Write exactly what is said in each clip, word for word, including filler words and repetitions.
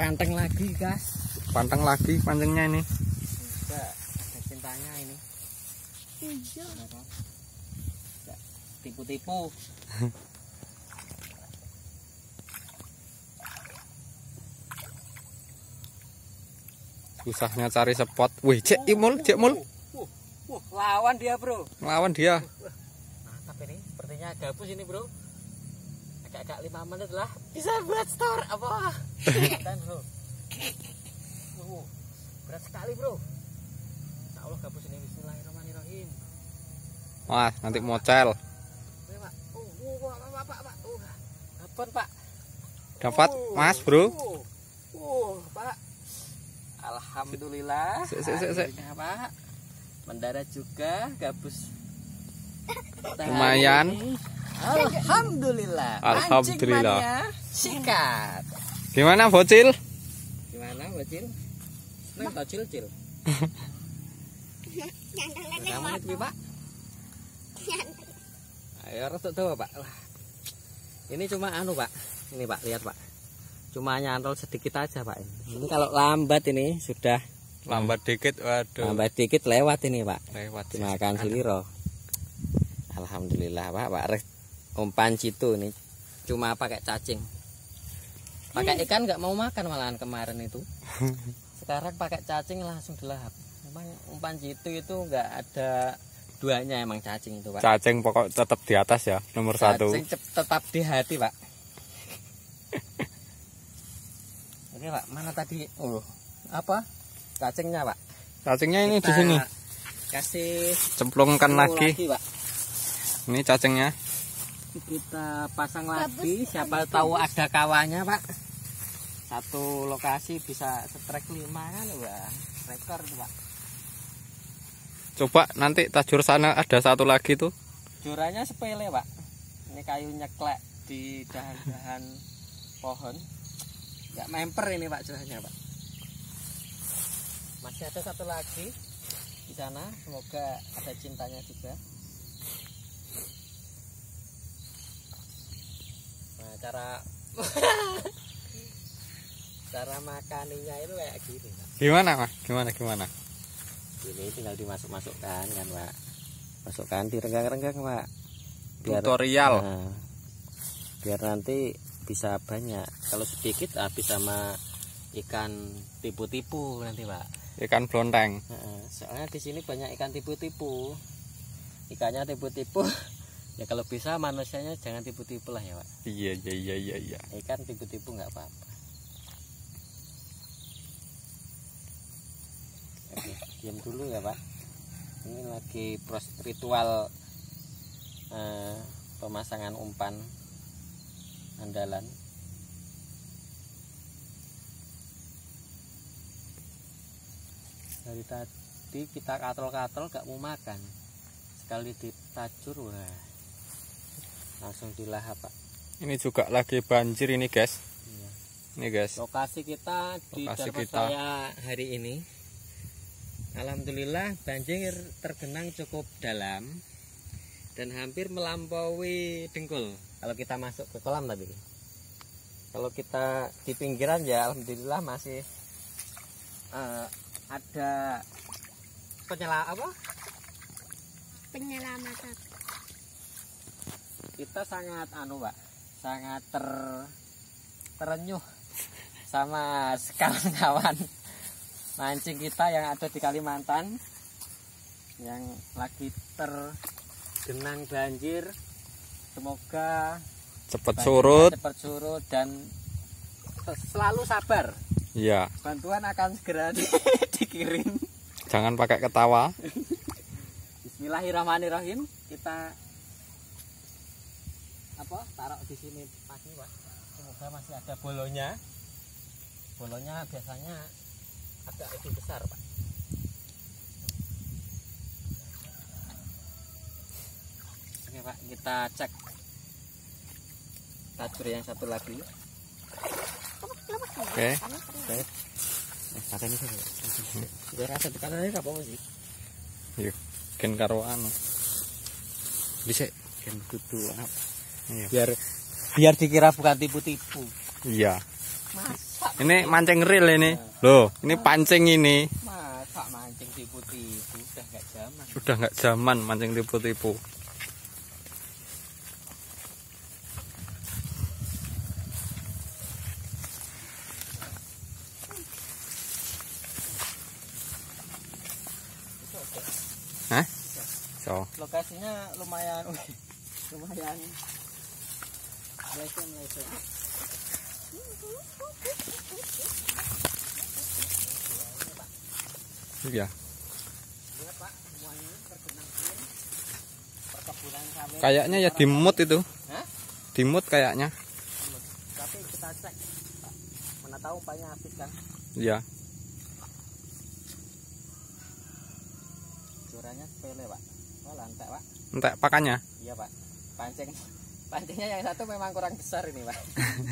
panteng lagi, guys. Panteng lagi pancingnya ini. Enggak, ada cintanya ini. Iya. Enggak tipu-tipu. Susahnya cari spot. Wih, cek imul, cek mul. Wah, wah, lawan dia, Bro. Lawan dia. Mantap ini, sepertinya gabus ini, Bro. Agak-agak lima menit lah bisa buat store apa? Dan, Bro. Wow, berat sekali, Bro. Insya Allah gabus ini. Bismillahirrahmanirrahim. Wah, nanti mocel. Oke, Pak. Oh, oh, Pak, Pak, Pak, Pak. Oh, dapat, Pak. Dapat, Oh, Mas, Bro. Oh, oh, Pak. Alhamdulillah. Sik, sik, sik, sik. Akhirnya, Pak. Mendarat juga gabus. Lumayan. Ini. Alhamdulillah. Alhamdulillah. Mancing mania sikat. Gimana, bocil? Gimana, bocil? Seneng tau cil-cil? Kamu itu, Pak? Ayo, retuk tuh, Pak. Wah. Ini cuma anu, Pak. Ini, Pak, lihat, Pak. Cuma nyantol sedikit aja, Pak. Ini kalau lambat ini sudah Lambat dikit, waduh. lambat dikit lewat ini, Pak. Lewat. Dimakan seliro. Alhamdulillah, Pak. Pak umpan situ ini cuma pakai cacing. Pakai ikan nggak mau makan malahan kemarin itu. Sekarang pakai cacing langsung dilahap. Memang umpan situ itu nggak ada duanya emang cacing itu, Pak. Cacing pokok tetap di atas ya, nomor satu. Cacing tetap di hati, Pak. Oke, Pak. Mana tadi? Oh, apa? Cacingnya, Pak. Cacingnya ini Kita di sini. Kasih Cemplungkan lagi. lagi, Pak. Ini cacingnya. Kita pasang lagi, siapa tahu ada kawannya, Pak. Satu lokasi bisa setrek lima kan, wah, rekor tuh, Pak. Coba nanti tajur sana ada satu lagi tuh. Juranya sepele, Pak. Ini kayu nyeklek di dahan-dahan pohon. Nggak memper ini, Pak, juranya, Pak. Masih ada satu lagi di sana, semoga ada cintanya juga. Nah, cara cara makaninya itu kayak gini, Pak. Gimana, Mas? Gimana gimana? Ini tinggal dimasuk-masukkan kan, Pak. Masukkan direnggang-renggang, Pak. Biar, Tutorial. nah, biar nanti bisa banyak. Kalau sedikit habis sama ikan tipu-tipu nanti, Pak. Ikan blonteng. Nah, soalnya di sini banyak ikan tipu-tipu. Ikannya tipu-tipu. Ya kalau bisa manusianya jangan tipu-tipu lah ya, Pak. Iya iya iya iya iya. Ikan tipu-tipu nggak apa-apa. Oke, diam dulu ya, Pak. Ini lagi proses ritual eh, pemasangan umpan andalan. Dari tadi kita katol-katol gak mau makan. Sekali ditajur, wah, langsung dilahap, Pak. Ini juga lagi banjir ini, guys. Iya. Ini, guys. Lokasi kita di Lokasi Dharma kita. Saya hari ini, alhamdulillah banjir tergenang cukup dalam dan hampir melampaui dengkul. Kalau kita masuk ke kolam tadi, kalau kita di pinggiran ya alhamdulillah masih uh, ada penyela apa? Penyelamatan. Kita sangat anu, Pak, sangat ter terenyuh sama kawan-kawan mancing kita yang ada di Kalimantan yang lagi tergenang banjir. Semoga Cepet banjirnya surut. cepat surut dan selalu sabar. Iya. Bantuan akan segera di, dikirim. Jangan pakai ketawa. Bismillahirrahmanirrahim. Kita apa? Taruh di sini pagi, Pak. Semoga masih ada bolonya. Bolonya biasanya agak lebih besar, Pak. Oke, Pak, kita cek tajur yang satu lagi. Oke. Oke. Eh, pakai ini saja. Biar rasa tekanannya enggak apa-apa sih. Yuk, ken karo anu. Bisa kan dudu apa? Iya. Biar biar dikira bukan tipu-tipu. Iya. Masa Ini mancing reel ini. Loh, ini pancing ini. Masa mancing tipu-tipu udah nggak zaman. Udah nggak zaman mancing tipu-tipu. Hah? So. Lokasinya lumayan, lumayan. Meleset, meleset. Iya. Lihat Pak, semuanya tergenang air. Perkebunan sawit. Kayaknya ya dimut itu. Hah? Dimut kayaknya. Tapi kita cek, Pak. Mana tahu umpanya habis kan? Iya. Jurannya sepele Pak. Wah lantai Pak. Entek pakannya. Iya Pak. Pancing, pancingnya yang satu memang kurang besar ini Pak.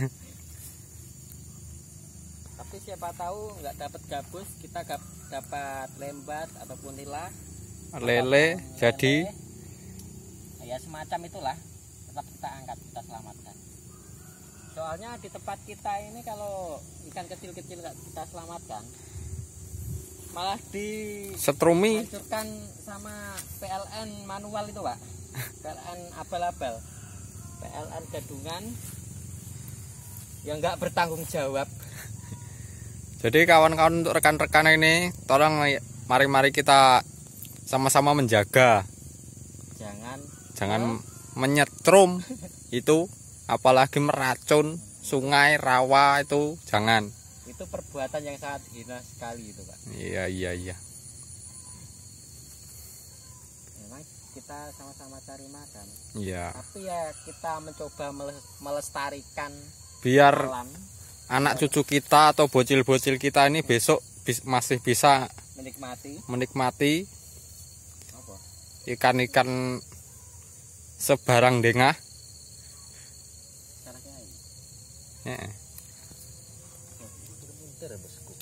Tapi siapa tahu nggak dapat gabus, kita gab, dapat lembat ataupun nila, Lele ataupun jadi. lele. Ya semacam itulah. Tetap kita angkat, kita selamatkan. Soalnya di tempat kita ini kalau ikan kecil-kecil nggak kita selamatkan, malah Setrumi. dihancurkan sama P L N manual itu Pak. P L N abal-abal, P L N gadungan yang nggak bertanggung jawab. Jadi kawan-kawan untuk rekan-rekan ini, tolong mari-mari kita sama-sama menjaga. Jangan Jangan menyetrum itu, apalagi meracun sungai, rawa itu jangan. itu perbuatan yang sangat hina sekali itu Pak. Iya iya iya. Memang kita sama-sama cari makan, Iya. tapi ya kita mencoba melestarikan Biar alam, anak cucu kita atau bocil-bocil kita ini besok bis, masih bisa menikmati menikmati apa? ikan-ikan sebarang dengah. Cara kiai. Heeh. Pinter bosku.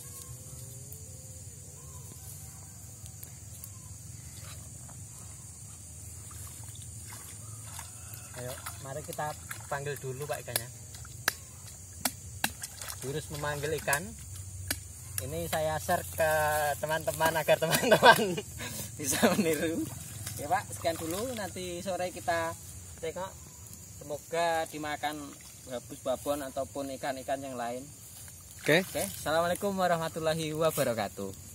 Ayo, mari kita panggil dulu Pak ikannya. Jurus memanggil ikan. Ini saya share ke teman-teman agar teman-teman bisa meniru. Ya Pak, sekian dulu. Nanti sore kita tengok. Semoga dimakan gabus babon ataupun ikan-ikan yang lain. Oke. Oke, assalamualaikum warahmatullahi wabarakatuh.